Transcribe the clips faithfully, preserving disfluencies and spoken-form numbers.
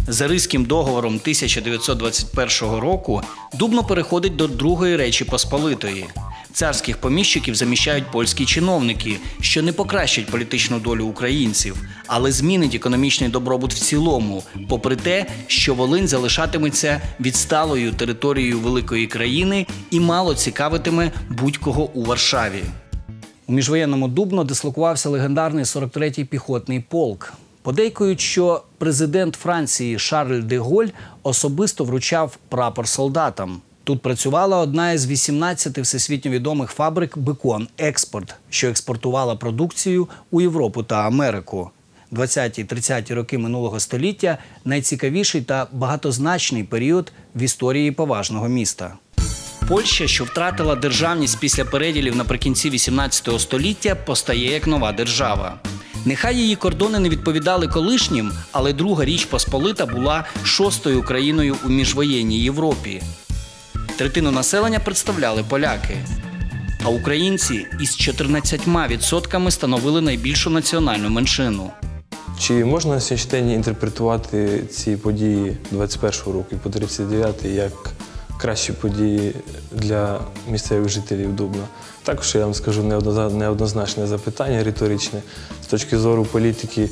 За Ризьким договором тисяча дев'ятсот двадцять першого року Дубно переходить до Другої Речі Посполитої. Царських поміщиків заміщають польські чиновники, що не покращать політичну долю українців, але змінить економічний добробут в цілому, попри те, що Волинь залишатиметься відсталою територією великої країни і мало цікавитиме будь-кого у Варшаві. У міжвоєнному Дубно дислокувався легендарний сорок третій піхотний полк. Подейкують, що президент Франції Шарль де Голь особисто вручав прапор солдатам. Тут працювала одна із вісімнадцяти всесвітньо відомих фабрик «Бекон Експорт», що експортувала продукцію у Європу та Америку. двадцяті-тридцяті роки минулого століття – найцікавіший та багатозначний період в історії поважного міста. Польща, що втратила державність після переділів наприкінці вісімнадцятого століття, постає як нова держава. Нехай її кордони не відповідали колишнім, але Друга Річ Посполита була шостою країною у міжвоєнній Європі. Третину населення представляли поляки. А українці із чотирнадцятьма відсотками становили найбільшу національну меншину. Чи можна на сьогоднішній день інтерпретувати ці події двадцять першого року і по тридцять дев'ятий як кращі події для місцевих жителів Дубна? Також я вам скажу неоднозначне запитання, риторичне. З точки зору політики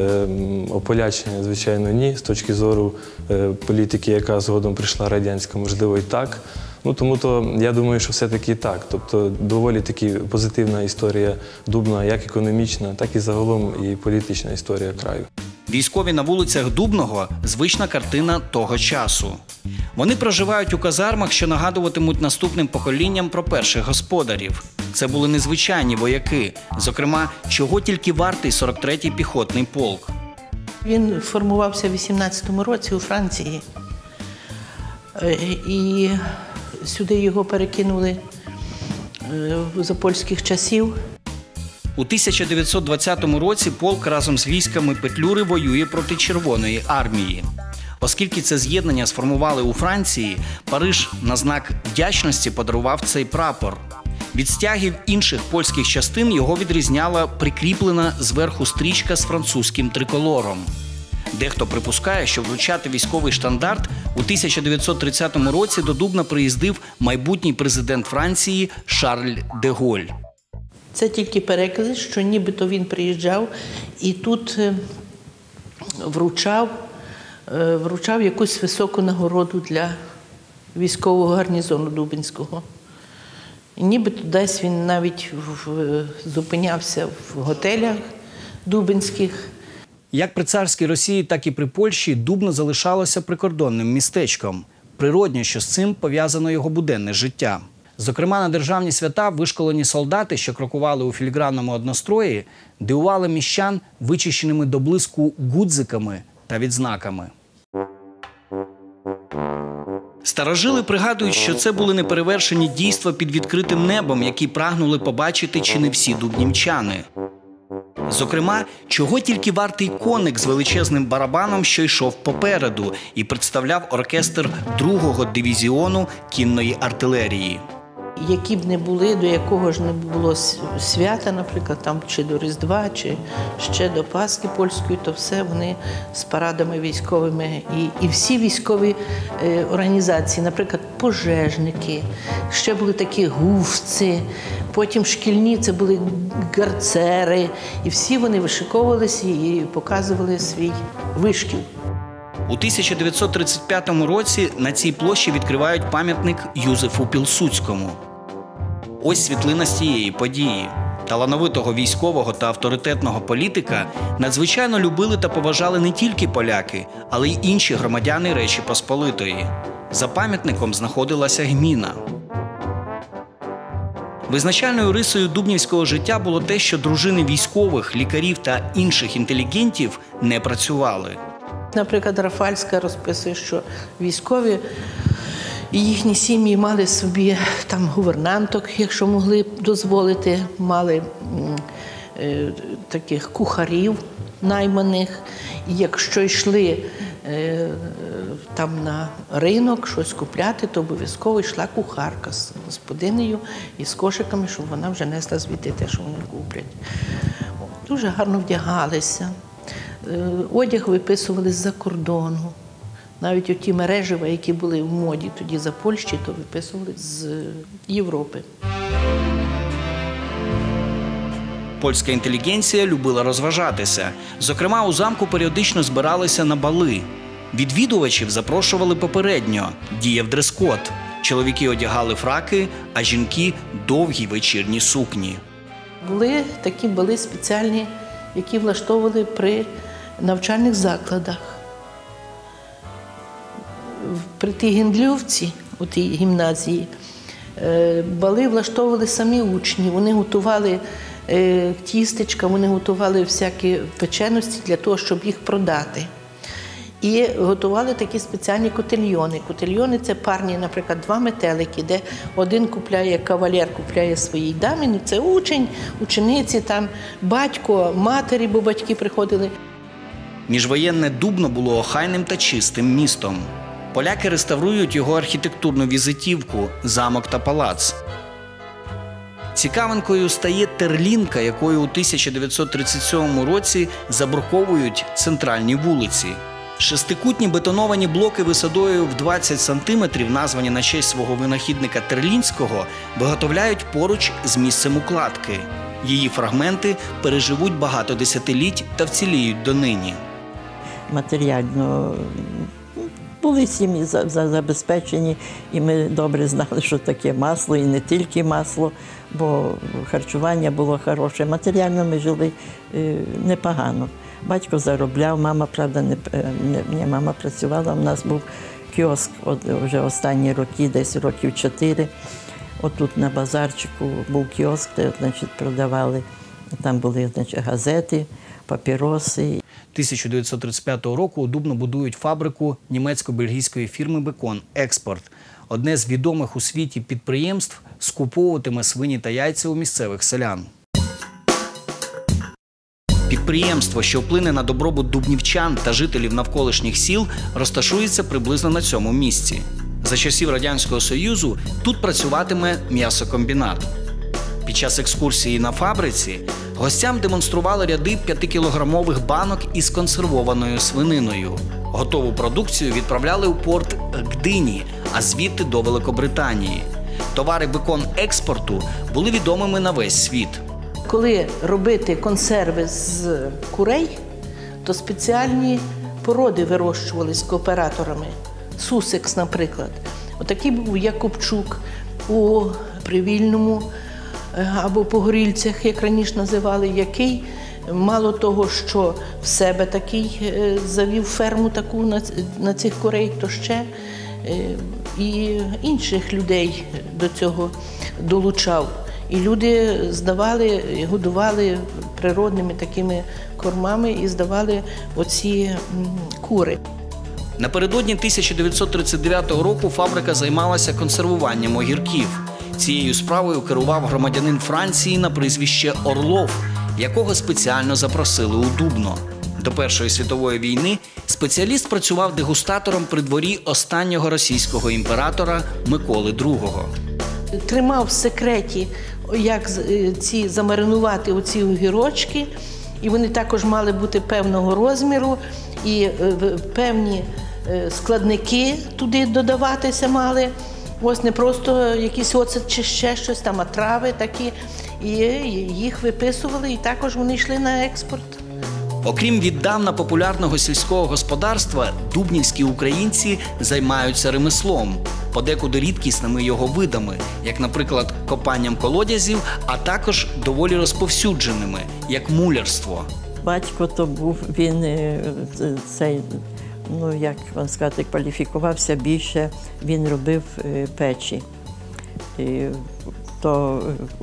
ополячення, звичайно, ні. З точки зору політики, яка згодом прийшла радянська, можливо, і так. Ну, тому то я думаю, що все-таки так. Тобто доволі таки позитивна історія Дубна, як економічна, так і загалом і політична історія краю. Військові на вулицях Дубного – звична картина того часу. Вони проживають у казармах, що нагадуватимуть наступним поколінням про перших господарів. Це були незвичайні вояки, зокрема, чого тільки вартий сорок третій піхотний полк. Він формувався в вісімнадцятому році у Франції. І сюди його перекинули за польських часів. У тисяча дев'ятсот двадцятому році полк разом з військами Петлюри воює проти Червоної армії. Оскільки це з'єднання сформували у Франції, Париж на знак вдячності подарував цей прапор. Від стягів інших польських частин його відрізняла прикріплена зверху стрічка з французьким триколором. Дехто припускає, що вручати військовий штандарт у тисяча дев'ятсот тридцятому році до Дубна приїздив майбутній президент Франції Шарль де Голь. Це тільки перекази, що нібито він приїжджав і тут вручав, вручав якусь високу нагороду для військового гарнізону Дубинського. І нібито десь він навіть зупинявся в готелях дубинських. Як при царській Росії, так і при Польщі Дубно залишалося прикордонним містечком. Природньо, що з цим пов'язано його буденне життя. Зокрема, на державні свята вишколені солдати, що крокували у філігранному однострої, дивували міщан вичищеними до блиску гудзиками та відзнаками. Старожили пригадують, що це були неперевершені дійства під відкритим небом, які прагнули побачити чи не всі дубнівчани. Зокрема, чого тільки вартий коник з величезним барабаном, що йшов попереду і представляв оркестр другого дивізіону кінної артилерії. Які б не були, до якого ж не було свята, наприклад, там, чи до Різдва, чи ще до Пасхи польської, то все вони з парадами військовими. І, і всі військові е, організації, наприклад, пожежники, ще були такі гувці, потім шкільні, це були гарцери. І всі вони вишиковувалися і показували свій вишкіл. У тисяча дев'ятсот тридцять п'ятому році на цій площі відкривають пам'ятник Юзефу Пілсудському. Ось світлина з цієї події. Талановитого військового та авторитетного політика надзвичайно любили та поважали не тільки поляки, але й інші громадяни Речі Посполитої. За пам'ятником знаходилася гміна. Визначальною рисою дубнівського життя було те, що дружини військових, лікарів та інших інтелігентів не працювали. Наприклад, Рафальська розписує, що військові і їхні сім'ї мали собі там гувернанток, якщо могли дозволити, мали е, таких кухарів найманих. І якщо йшли е, там на ринок щось купляти, то обов'язково йшла кухарка з господинею і з кошиками, щоб вона вже несла звідти те, що вони куплять. Дуже гарно вдягалися. Одяг виписували з-за кордону. Навіть оті мережева, які були в моді тоді за Польщі, то виписували з Європи. Польська інтелігенція любила розважатися. Зокрема, у замку періодично збиралися на бали. Відвідувачів запрошували попередньо. Діяв дрес-код. Чоловіки одягали фраки, а жінки – довгі вечірні сукні. Були такі бали спеціальні, які влаштовували при навчальних закладах. При тій Гендлювці, у тій гімназії, бали влаштовували самі учні. Вони готували тістечка, вони готували всякі печеності для того, щоб їх продати. І готували такі спеціальні котельйони. Котельйони – це парні, наприклад, два метелики, де один купляє, кавалер купляє своїй дамі, це учень, учениці, там батько, матері, бо батьки приходили. Міжвоєнне Дубно було охайним та чистим містом. Поляки реставрують його архітектурну візитівку – замок та палац. Цікавинкою стає терлінка, якою у тисяча дев'ятсот тридцять сьомому році забруковують центральні вулиці. Шестикутні бетоновані блоки висотою в двадцять сантиметрів, названі на честь свого винахідника Терлінського, виготовляють поруч з місцем укладки. Її фрагменти переживуть багато десятиліть та вціліють донині. Матеріально були сім'ї забезпечені, і ми добре знали, що таке масло, і не тільки масло, бо харчування було хороше. Матеріально ми жили непогано. Батько заробляв, мама, правда, не, не, не мама працювала, у нас був кіоск от, вже останні роки, десь років чотири. Отут на базарчику був кіоск, де, значить, продавали, там були, значить, газети, папіроси. тисяча дев'ятсот тридцять п'ятого року у Дубно будують фабрику німецько-бельгійської фірми «Бекон» «Експорт». Одне з відомих у світі підприємств скуповуватиме свині та яйця у місцевих селян. Підприємство, що вплине на добробут дубнівчан та жителів навколишніх сіл, розташується приблизно на цьому місці. За часів Радянського Союзу тут працюватиме м'ясокомбінат. Під час екскурсії на фабриці гостям демонстрували ряди п'ятикілограмових банок із консервованою свининою. Готову продукцію відправляли у порт Гдині, а звідти до Великобританії. Товари «Бекон» експорту були відомими на весь світ. Коли робити консерви з курей, то спеціальні породи вирощувались кооператорами. Сусекс, наприклад. Отакий був Якубчук у Привільному або Погорільцях, як раніше називали, який мало того, що в себе такий завів ферму таку на, на цих курей, то ще і інших людей до цього долучав. І люди здавали, годували природними такими кормами і здавали оці кури. Напередодні тисяча дев'ятсот тридцять дев'ятого року фабрика займалася консервуванням огірків. Цією справою керував громадянин Франції на прізвище Орлов, якого спеціально запросили у Дубно. До Першої світової війни спеціаліст працював дегустатором при дворі останнього російського імператора Миколи другого. Тримав в секреті, як ці замаринувати оці огірочки, і вони також мали бути певного розміру, і певні складники туди додаватися мали. Ось не просто якийсь оцет чи ще щось, там, а трави такі, і їх виписували, і також вони йшли на експорт. Окрім віддавна популярного сільського господарства, дубнівські українці займаються ремеслом, подекуди рідкісними його видами, як, наприклад, копанням колодязів, а також доволі розповсюдженими, як мулярство. Батько то був, він цей, ну як вам сказати, кваліфікувався більше, він робив печі. І то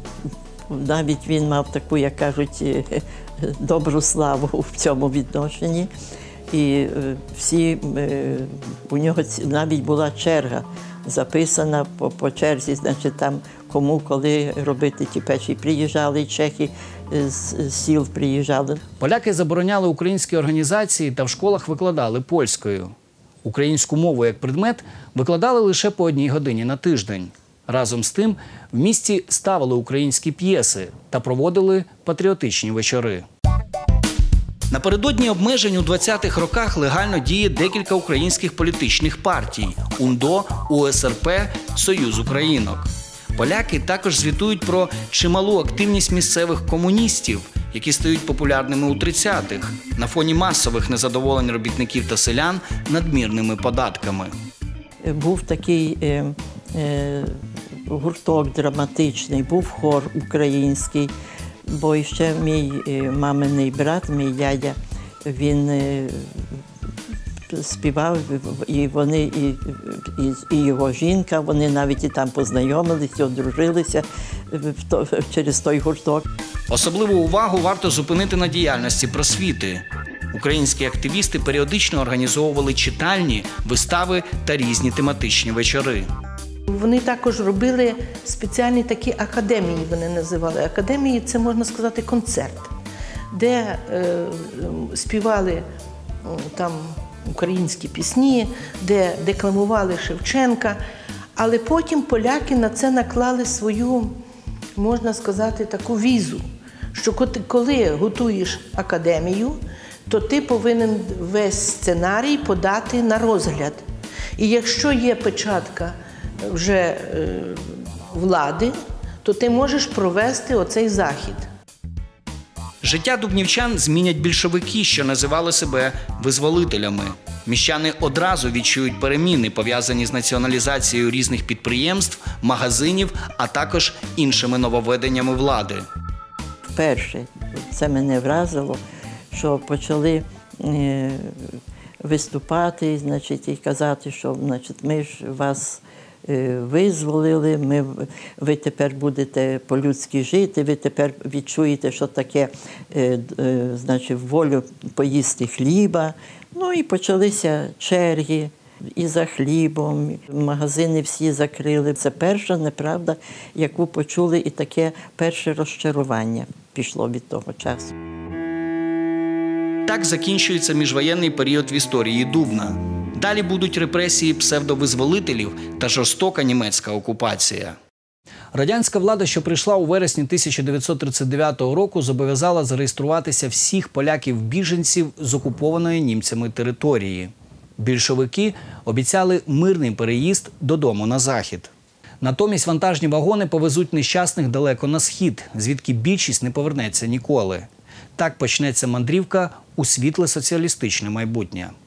навіть він мав таку, як кажуть, добру славу в цьому відношенні. І всі, у нього навіть була черга записана по, по черзі, значить там кому, коли робити ті печі. Приїжджали чехи, з сіл приїжджали. Поляки забороняли українські організації та в школах викладали польською. Українську мову як предмет викладали лише по одній годині на тиждень. Разом з тим в місті ставили українські п'єси та проводили патріотичні вечори. Напередодні обмежень у двадцятих роках легально діє декілька українських політичних партій – УНДО, УСРП, Союз Українок. Поляки також звітують про чималу активність місцевих комуністів, які стають популярними у тридцятих, на фоні масових незадоволень робітників та селян надмірними податками. Був такий е, е, гурток драматичний, був хор український, бо ще мій е, маминий брат, мій дядя, він е, співав, і вони, і, і, і його жінка, вони навіть і там познайомилися, одружилися в то, через той гурток. Особливу увагу варто зупинити на діяльності просвіти. Українські активісти періодично організовували читальні, вистави та різні тематичні вечори. Вони також робили спеціальні такі академії, вони називали. Академії – це, можна сказати, концерт, де е, співали е, там українські пісні, де декламували Шевченка. Але потім поляки на це наклали свою, можна сказати, таку візу, що коли готуєш академію, то ти повинен весь сценарій подати на розгляд. І якщо є печатка вже е, влади, то ти можеш провести оцей захід. Життя дубнівчан змінять більшовики, що називали себе визволителями. Міщани одразу відчують переміни, пов'язані з націоналізацією різних підприємств, магазинів, а також іншими нововведеннями влади. Вперше це мене вразило, що почали е, виступати, значить, і казати, що, значить, ми ж вас е, визволили, ми, ви тепер будете по-людськи жити, ви тепер відчуєте, що таке, е, е, значить, волю поїсти хліба. Ну і почалися черги і за хлібом, магазини всі закрили. Це перша неправда, яку почули, і таке перше розчарування пішло від того часу. Так закінчується міжвоєнний період в історії Дубна. Далі будуть репресії псевдовизволителів та жорстока німецька окупація. Радянська влада, що прийшла у вересні тисяча дев'ятсот тридцять дев'ятого року, зобов'язала зареєструватися всіх поляків-біженців з окупованої німцями території. Більшовики обіцяли мирний переїзд додому на захід. Натомість вантажні вагони повезуть нещасних далеко на схід, звідки більшість не повернеться ніколи. Так почнеться мандрівка у світле соціалістичне майбутнє.